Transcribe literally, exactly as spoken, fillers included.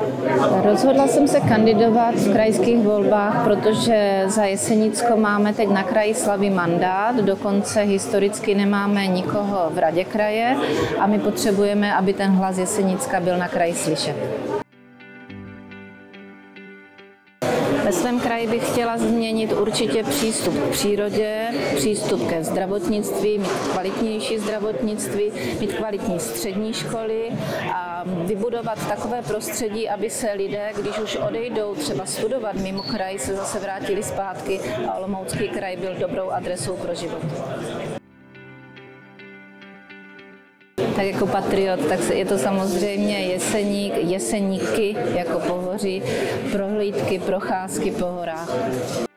Rozhodla jsem se kandidovat v krajských volbách, protože za Jesenicko máme teď na kraji Slavy mandát, dokonce historicky nemáme nikoho v radě kraje a my potřebujeme, aby ten hlas Jesenicka byl na kraji slyšet. Ve svém kraji bych chtěla změnit určitě přístup k přírodě, přístup ke zdravotnictví, mít kvalitnější zdravotnictví, mít kvalitní střední školy a vybudovat takové prostředí, aby se lidé, když už odejdou třeba studovat mimo kraj, se zase vrátili zpátky a Olomoucký kraj byl dobrou adresou pro život. Tak jako patriot, tak je to samozřejmě Jeseník, Jeseníky jako Pohoří, prohlídky, procházky po horách.